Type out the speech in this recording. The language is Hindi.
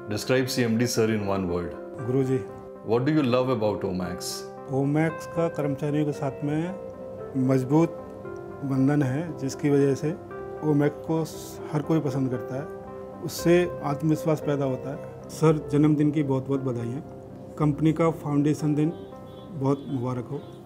Describe CMD sir in one word. Guruji. What do you love about Omax? Omaxe का कर्मचारियों के साथ में मजबूत बंधन है, जिसकी वजह से ओमैक्स को हर कोई पसंद करता है। उससे आत्मविश्वास पैदा होता है। सर, जन्मदिन की बहुत बहुत बधाइयाँ। कंपनी का फाउंडेशन दिन बहुत मुबारक हो।